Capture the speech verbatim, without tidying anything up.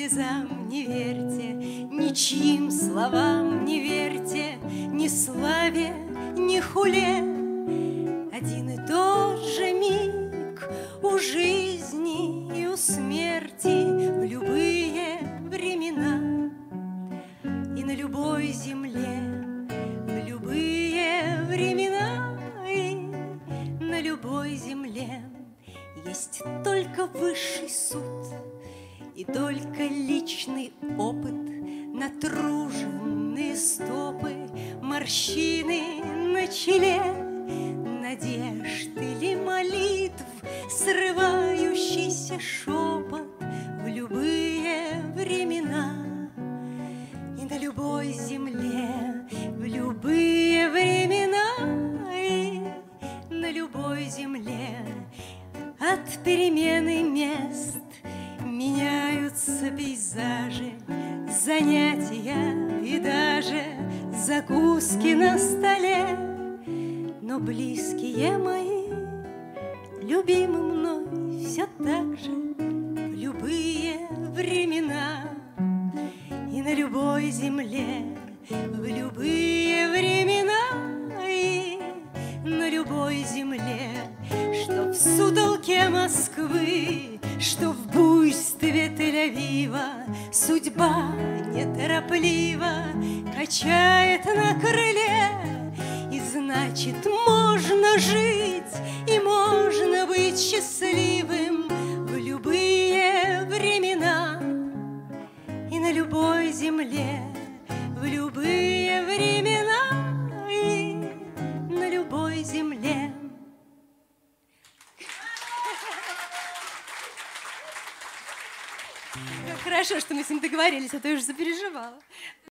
слезам не верьте, ничьим словам не верьте, ни славе, ни хуле. Один и тот же миг у жизни и у смерти в любые времена и на любой земле, в любые времена и на любой земле. Есть только высший суд и только личный опыт, натруженные стопы, морщины на челе, надежд или молитв, срывающийся шепот в любые времена и на любой земле, в любые времена и на любой земле. От перемены мест меняются пейзажи, занятия и даже закуски на столе. Но близкие мои, любимы мной все так же в любые времена и на любой земле, в любые времена и на любой земле. Что в сутолке Москвы, что в буйстве Тель-Авива судьба неторопливо качает на крыле. И значит, можно жить и можно быть счастливым в любые времена и на любой земле, в любые времена и на любой земле. Хорошо, что мы с ним договорились, а то я уже запереживала.